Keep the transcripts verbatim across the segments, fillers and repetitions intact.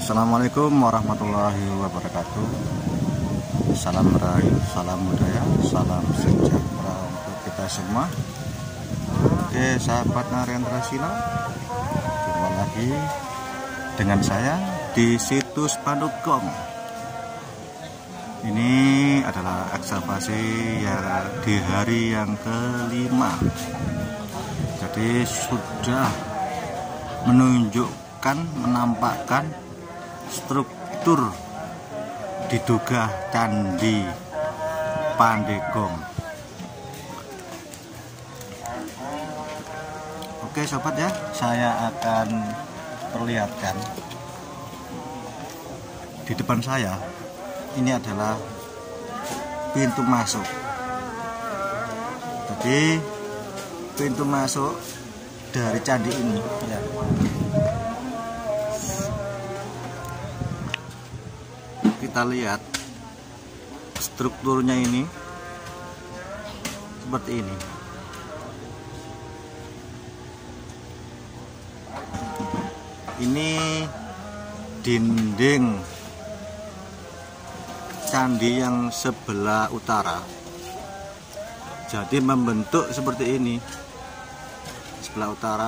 Assalamualaikum warahmatullahi wabarakatuh. Salam rahayu, salam budaya, salam sejahtera untuk kita semua. Oke, sahabat Narendra Sila, jumpa lagi dengan saya di situs Pandeglang. Ini adalah ekskavasi ya di hari yang kelima. Jadi sudah menunjukkan, menampakkan struktur diduga Candi Pandeglang. Oke sobat ya, saya akan perlihatkan di depan saya. Ini adalah pintu masuk. Jadi pintu masuk dari candi ini ya. Kita lihat strukturnya ini seperti ini. Ini dinding candi yang sebelah utara. Jadi membentuk seperti ini. Sebelah utara.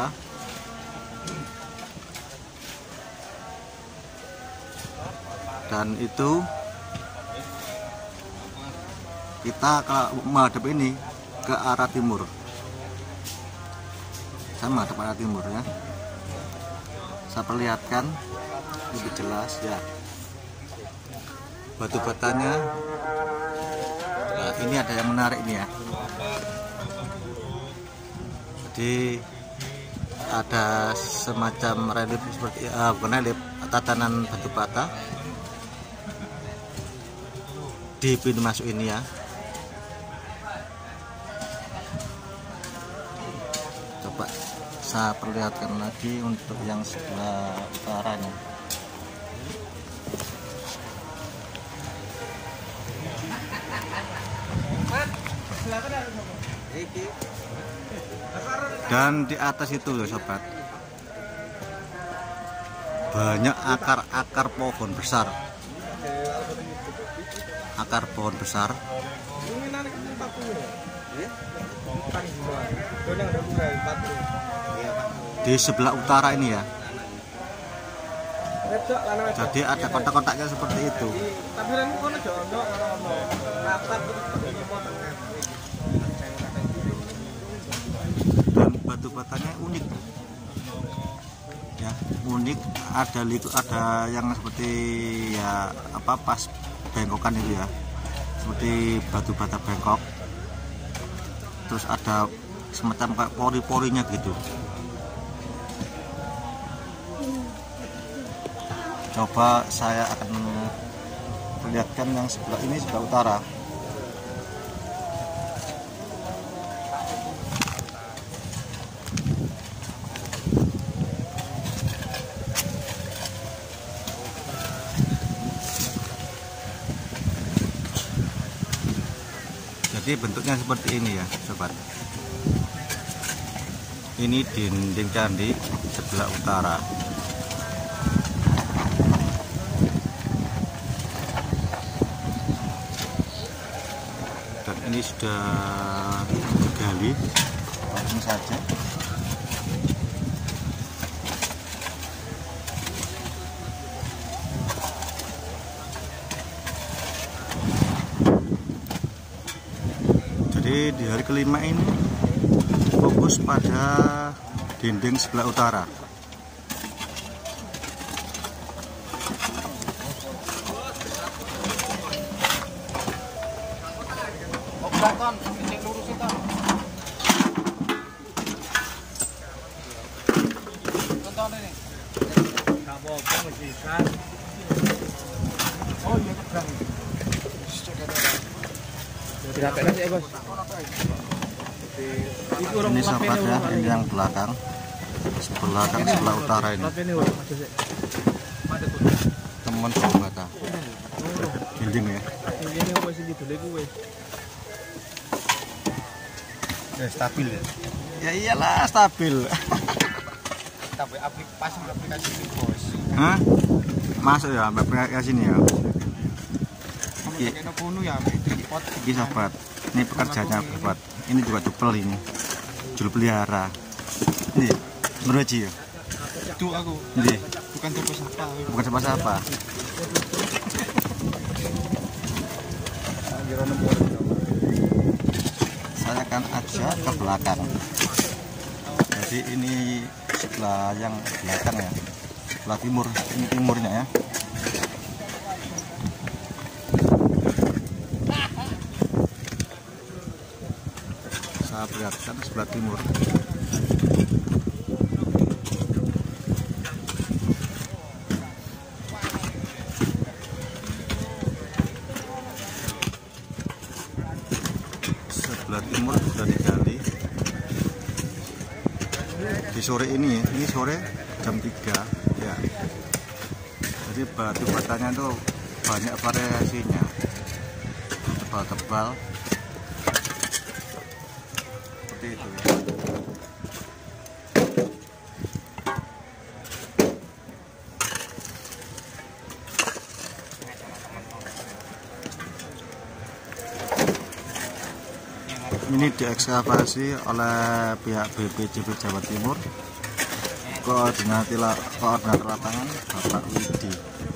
Dan itu kita kalau menghadap ini ke arah timur. Saya menghadap ke arah timur ya. Saya perlihatkan lebih jelas ya. Batu batanya, nah, ini ada yang menarik nih ya. Jadi ada semacam relief seperti uh, bukan relief, tatanan batu bata di pintu masuk ini ya. Coba saya perlihatkan lagi untuk yang sebelah utaranya. Dan di atas itu loh sobat, banyak akar-akar pohon besar. Akar pohon besar. Di sebelah utara ini ya. Jadi ada kotak-kotaknya seperti itu. Dan batu batanya unik ya, unik. Ada liku, ada yang seperti ya apa pas bengkokan itu ya, seperti batu bata bengkok. Terus ada semacam kayak pori-porinya gitu. Coba saya akan perlihatkan yang sebelah ini, sebelah utara. Jadi bentuknya seperti ini ya sobat. Ini dinding candi sebelah utara. Dan ini sudah digali langsung saja. Jadi di hari kelima ini fokus pada dinding sebelah utara. Ini sobat ya, ini yang belakang, belakang sebelah utara ini. Teman bata dinding ya. Ya stabil ya. Ya iyalah stabil. Tapi aplikasi aplikasi bos. Hah? masuk ya sampai ke sini ya. Ini sahabat, ini pekerjaannya sahabat. Ini juga dupel ini, jul pelihara. Ini meruji ya. Itu aku. Ini bukan siapa-siapa. Bukan siapa-siapa. Saya akan ajak ke belakang. Jadi ini sebelah yang belakang ya, sebelah timur. Ini timurnya ya. Saya perlihatkan sebelah timur. Sebelah timur sudah digali. Di sore ini, ini sore jam tiga ya. Jadi batu batanya itu banyak variasinya, tebal-tebal seperti itu ya. Ini diekskavasi oleh pihak B P J B Jawa Timur, koordinator koordinator lapangan Bapak Widi.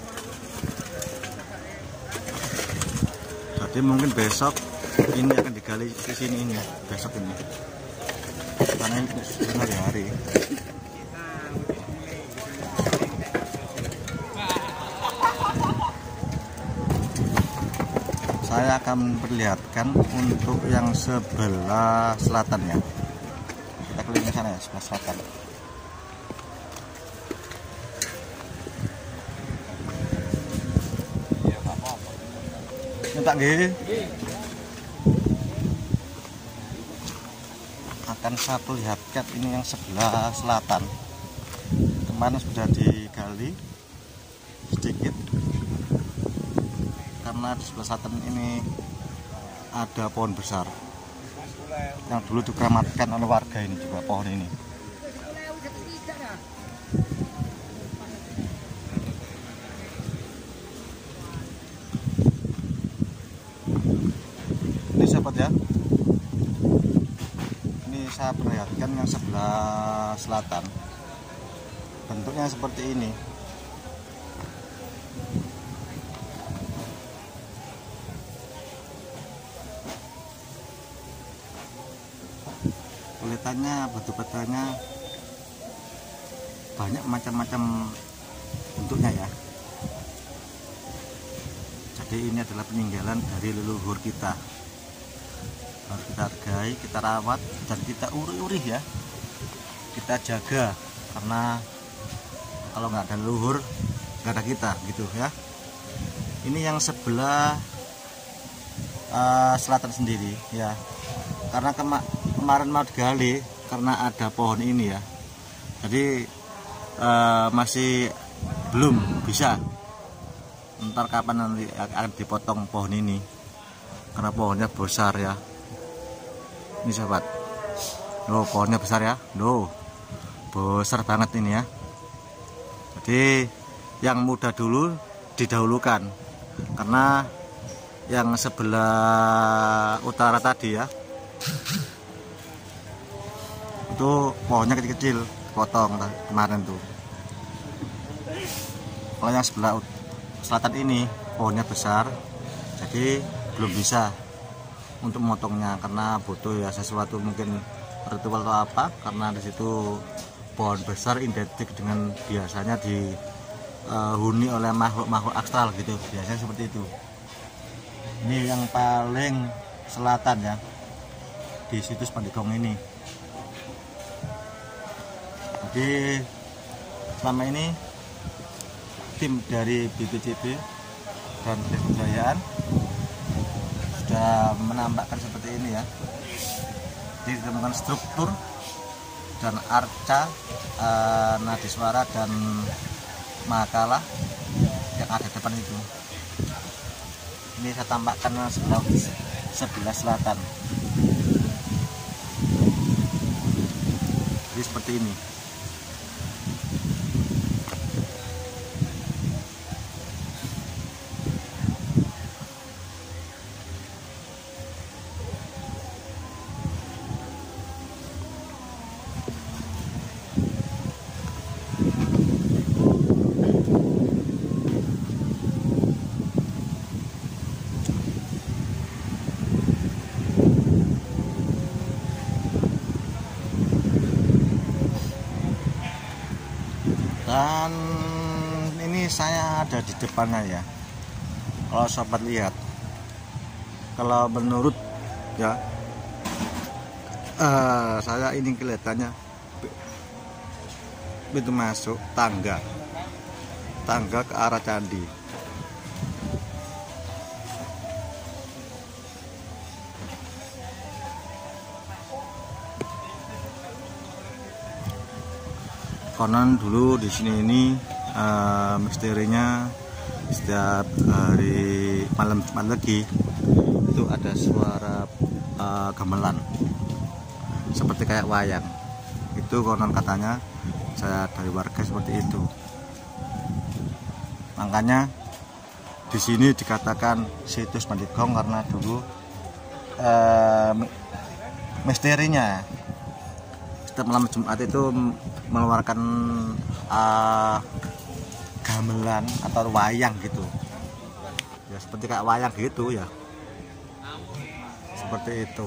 Jadi mungkin besok ini akan digali ke sini ini besok ini, karena ini sudah hari. Saya akan perlihatkan untuk yang sebelah selatan ya. Kita keliling ke sana ya, sebelah selatan. Minta gini. Akan saya perlihatkan ini yang sebelah selatan. Kemarin sudah digali sedikit. Karena di sebelah selatan ini ada pohon besar yang dulu dikeramatkan oleh warga ini juga pohon ini. Ini sahabat ya, ini saya perlihatkan yang sebelah selatan, bentuknya seperti ini. Kulitannya, batu batanya banyak macam-macam bentuknya ya. Jadi ini adalah peninggalan dari leluhur kita, harus kita hargai, kita rawat, dan kita uri-uri ya, kita jaga, karena kalau nggak ada leluhur nggak ada kita gitu ya. Ini yang sebelah uh, selatan sendiri ya, karena kema kemarin mau digali karena ada pohon ini ya, jadi uh, masih belum bisa. Ntar kapan nanti akan dipotong pohon ini karena pohonnya besar ya. Ini sahabat, loh pohonnya besar ya, loh besar banget ini ya. Jadi yang muda dulu didahulukan, karena yang sebelah utara tadi ya itu pohonnya kecil-kecil, potong kemarin tuh. Kalau yang sebelah selatan ini pohonnya besar, jadi belum bisa untuk memotongnya karena butuh ya sesuatu mungkin ritual atau apa, karena di situ pohon besar identik dengan biasanya dihuni oleh makhluk-makhluk astral gitu, biasanya seperti itu. Ini yang paling selatan ya, di situs Pandeglang ini. Jadi selama ini tim dari B P J B dan Dinas Kebudayaan sudah menampakkan seperti ini ya. Jadi ditemukan struktur dan arca, eh, nadiswara dan mahakala yang ada di depan itu. Ini saya tampakkan sebelah sebelah selatan. Jadi seperti ini. Dan ini saya ada di depannya ya. Kalau sobat lihat, kalau menurut ya uh, saya ini kelihatannya pintu masuk tangga tangga ke arah candi. Konon dulu di sini ini uh, misterinya setiap hari malam Jumat Legi itu ada suara uh, gamelan seperti kayak wayang. Itu konon katanya, saya dari warga seperti itu. Makanya di sini dikatakan situs Bandigong karena dulu uh, misterinya setiap malam Jumat itu mengeluarkan uh, gamelan atau wayang gitu ya, seperti kayak wayang gitu ya, seperti itu.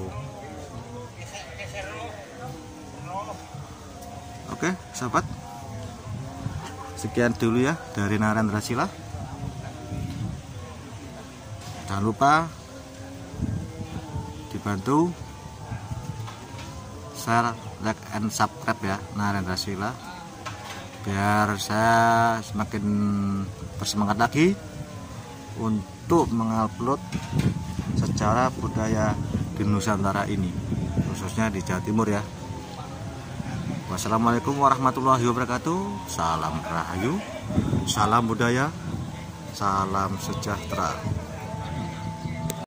Oke sahabat, sekian dulu ya dari Narendra Sila. Jangan lupa dibantu share, like, and subscribe ya Narendra Sila, biar saya semakin bersemangat lagi untuk mengupload sejarah budaya di Nusantara ini, khususnya di Jawa Timur ya. Wassalamualaikum warahmatullahi wabarakatuh. Salam Rahayu, salam budaya, salam sejahtera.